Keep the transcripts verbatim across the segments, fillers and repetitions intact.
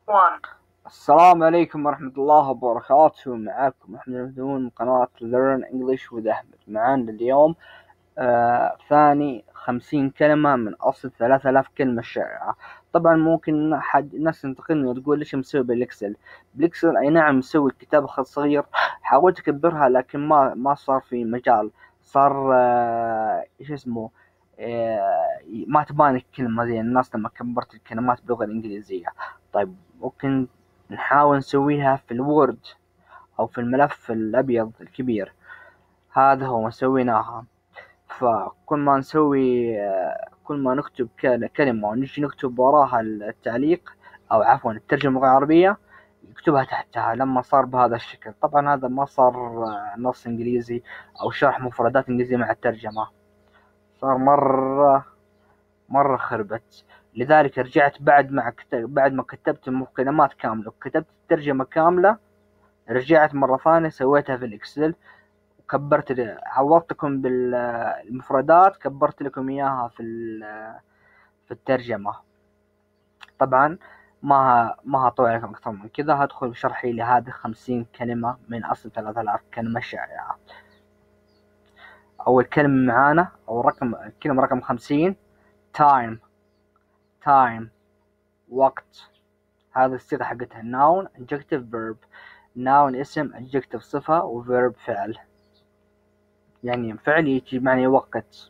one. السلام عليكم ورحمة الله وبركاته. معاكم أحمد المهدون من قناة Learn English with أحمد. معانا اليوم آه ثاني خمسين كلمة من أصل ثلاثة آلاف كلمة شائعة. طبعا ممكن حد ناس تنتقدني وتقول ليش مسوي بالإكسل. بالإكسل أي نعم مسوي كتابة خط صغير، حاولت أكبرها لكن ما ما صار في مجال، صار آه إيش اسمه آه ما تبان الكلمة زي الناس لما كبرت الكلمات باللغة الإنجليزية. طيب ممكن نحاول نسويها في الوورد أو في الملف الأبيض الكبير. هذا هو سويناها. فكل ما نسوي كل ما نكتب كلمة ونجي نكتب وراها التعليق أو عفوا الترجمة العربية يكتبها تحتها. لما صار بهذا الشكل، طبعا هذا ما صار نص إنجليزي أو شرح مفردات إنجليزية مع الترجمة، صار مرة مرة خربت. لذلك رجعت بعد ما كتب بعد ما كتبت الكلمات كاملة وكتبت الترجمة كاملة، رجعت مرة ثانية سويتها في الإكسل وكبرت، عوضتكم بالمفردات كبرت لكم إياها في في الترجمة. طبعا ما ما هطول عليكم أكثر من كذا، هدخل بشرحي لهذه خمسين كلمة من أصل ثلاثة آلاف كلمة شائعة. أول كلمة معانا أو رقم الكلمة رقم خمسين time. time وقت. هذا الصيغة حقتها noun adjective verb. noun اسم، adjective صفة، و verb فعل، يعني فعل يجي معنى وقت.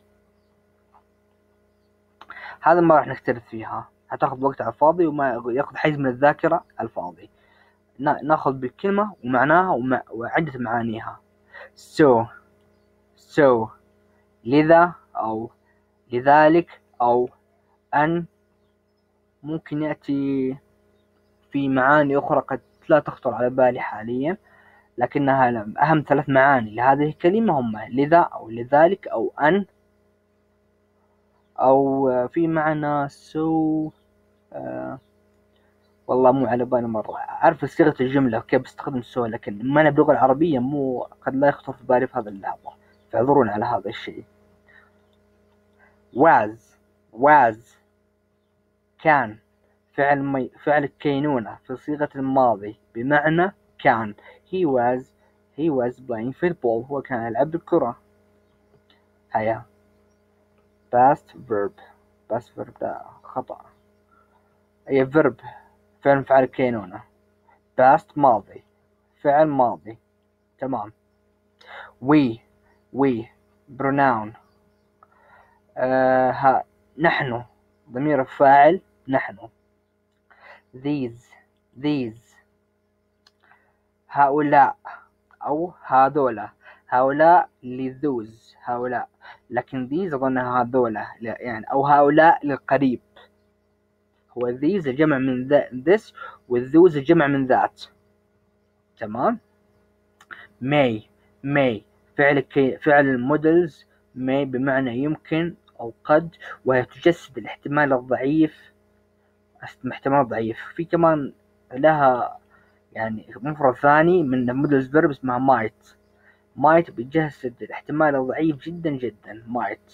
هذا ما راح نختلف فيها، هتاخذ وقت على الفاضي وما ياخذ حيز من الذاكرة على الفاضي. ناخذ بالكلمة ومعناها ومع وعدة معانيها. so so لذا أو لذلك أو أن. ممكن يأتي في معاني أخرى قد لا تخطر على بالي حاليا، لكنها أهم ثلاث معاني لهذه الكلمة هم لذا أو لذلك أو أن، أو في معنى سو آه والله مو على بالي مرة. أعرف صيغة الجملة كيف بستخدم سو، لكن ما أنا باللغة العربية مو قد لا يخطر في بالي في هذا اللحظة، فاعذروني على هذا الشيء. was was كان، فعل مي فعل الكينونة في صيغة الماضي بمعنى كان. he was he was playing football. هو كان يلعب بالكرة. هيا past verb. past verb ده خطأ. هي verb فعل فعل الكينونة. past ماضي فعل ماضي. تمام. we we pronoun. آه ها نحن ضمير الفاعل نحن. these these هؤلاء أو هذولا. هؤلاء لذوز هؤلاء، لكن these أظن هذولا يعني أو هؤلاء للقريب. هو these الجمع من this والذوز الجمع من that. تمام. may may فعل كي فعل المودلز may بمعنى يمكن أو قد، وهي تجسد الاحتمال الضعيف. احتمال ضعيف. في كمان لها يعني مفرد ثاني من المودلز فيرب اسمها might. might بتجسد الاحتمال الضعيف جدا جدا might،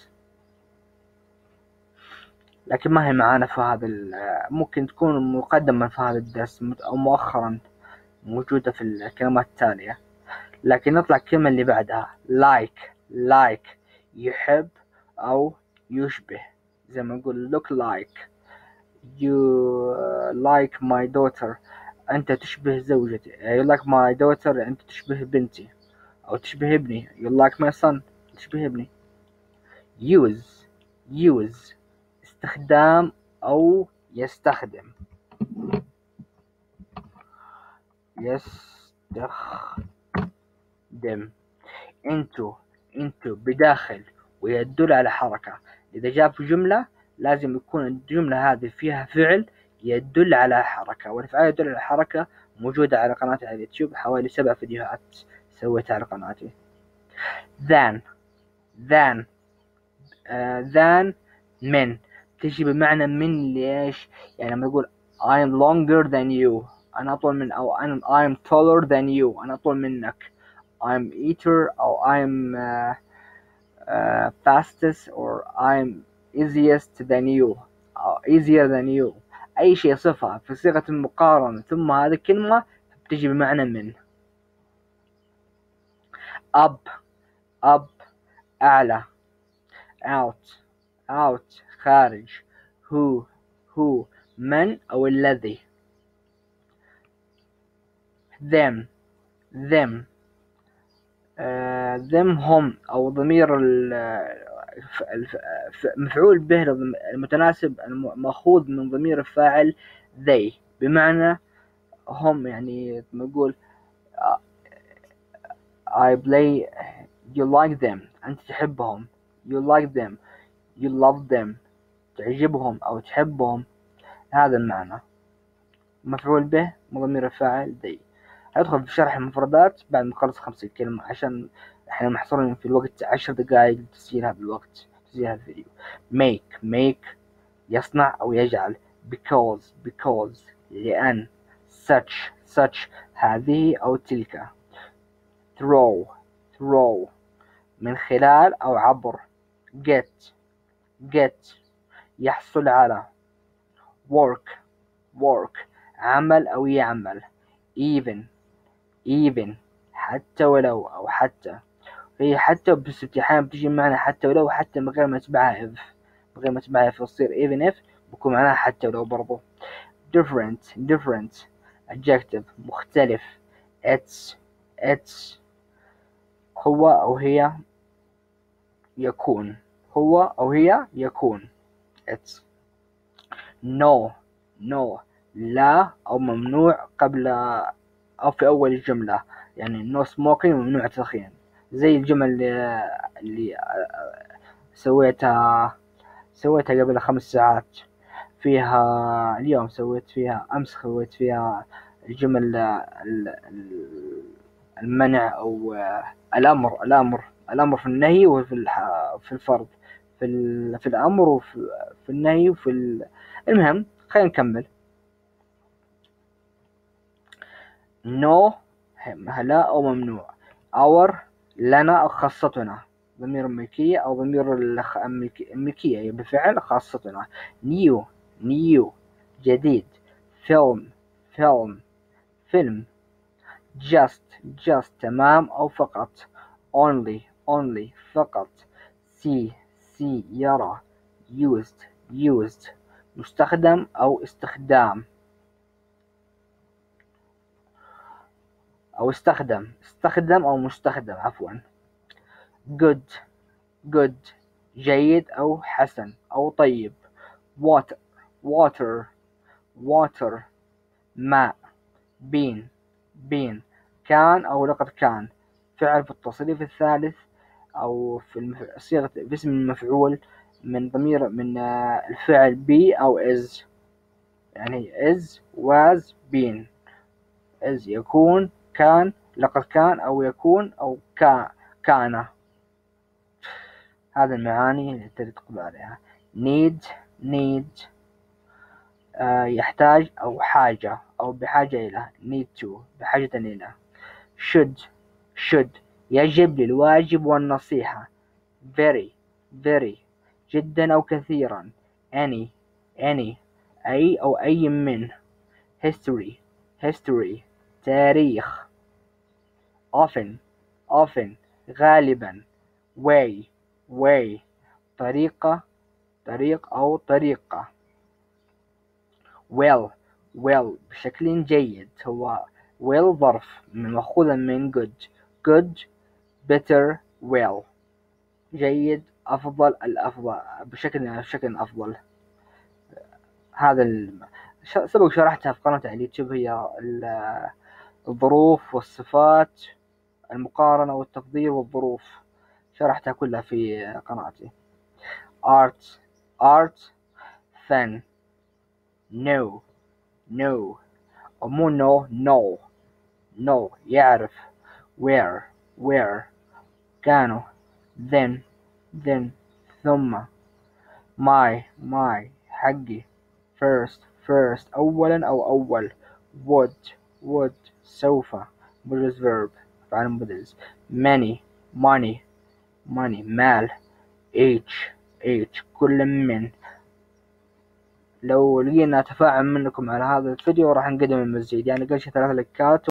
لكن ما هي معانا في هذا. ممكن تكون مقدما في هذا الدرس أو مؤخرا موجودة في الكلمات التالية. لكن نطلع الكلمة اللي بعدها like like يحب أو يشبه، زي ما نقول look like. you like my daughter. أنت تشبه زوجتي. you like my daughter أنت تشبه بنتي أو تشبه ابني. you like my son تشبه ابني. use use استخدام أو يستخدم. يستخدم. into into بداخل ويدل على حركة. إذا جاء في جملة لازم يكون الجملة هذه فيها فعل يدل على حركة، والفعل يدل على حركة موجودة على قناتي على اليوتيوب، حوالي سبع فيديوهات سويتها على قناتي. than than آه than من تجي بمعنى من. ليش؟ يعني لما تقول I'm longer than you أنا أطول من، أو I'm, I'm taller than you أنا أطول منك. I'm eater أو I'm uh, uh, fastest or I'm easiest than you أو easier than you. أي شيء صفة في صيغة المقارنة ثم هذه الكلمة بتجي بمعنى من. up up أعلى. out out خارج. who who من أو الذي. them them uh, them هم أو ضمير مفعول به المتناسب المأخوذ من ضمير الفاعل they بمعنى هم. يعني نقول I play you like them أنت تحبهم. you like them you love them تعجبهم أو تحبهم. هذا المعنى. مفعول به ضمير الفاعل they. هندخل في شرح المفردات بعد ما نخلص خمسين كلمة عشان احنا محصورين في الوقت عشر دقائق لتسجيل هذا الوقت تسجيل هذا الفيديو. make make يصنع أو يجعل. because because لأن. such such هذه أو تلك. through through من خلال أو عبر. get get يحصل على. work work عمل أو يعمل. even even حتى ولو أو حتى. هي حتى بس أحيانا بتجي معنى حتى ولو حتى من غير ما تبعها if من غير ما تبعها if تصير even if بكون معناها حتى ولو برضو. different different adjective مختلف. it's it's هو أو هي يكون. هو أو هي يكون. it's no no لا أو ممنوع قبل أو في أول الجملة. يعني no smoking ممنوع التدخين زي الجمل اللي, اللي سويتها سويتها قبل خمس ساعات فيها. اليوم سويت فيها أمس سويت فيها الجمل المنع أو الأمر الأمر الأمر في النهي وفي في الفرض في في الأمر وفي في النهي وفي ال... المهم خلينا نكمل. no لا أو ممنوع. our لنا أو خاصتنا ضمير الملكية أو ضمير الملكية بفعل خاصتنا. new new جديد. film film فيلم. just just تمام أو فقط. only only فقط. see see يرى. used used مستخدم أو استخدام أو استخدم استخدم أو مستخدم عفوا. good good جيد أو حسن أو طيب. water water water ماء. been been كان أو لقد كان فعل في التصريف الثالث أو في صيغة باسم المفعول من ضمير من الفعل be أو is. يعني is was been is يكون كان لقد كان أو يكون أو كان كان. هذا المعاني اللي تدخل عليها. need need آه يحتاج أو حاجة أو بحاجة إلى. need to بحاجة إلى. should should يجب للواجب والنصيحة. very very جدا أو كثيرا. any any أي أو أي من. history history تاريخ. often often غالبا. way way طريقة طريق أو طريقة. well well بشكل جيد. هو well ظرف مأخوذا من good good better well جيد أفضل الأفضل بشكل بشكل أفضل. هذا ال... سبق شرحتها في قناة على اليوتيوب هي الظروف والصفات المقارنة والتفضيل والظروف شرحتها كلها في قناتي. art art fun no no أو مو no no no يعرف. where where كانوا. then then ثم. my my حقي. first first أولا أو أول. would would سوف مجلس verb فعل مدرس. many money money مال. each each كل من. لو لقينا تفاعل منكم على هذا الفيديو راح نقدم المزيد، يعني قل شي ثلاث لايكات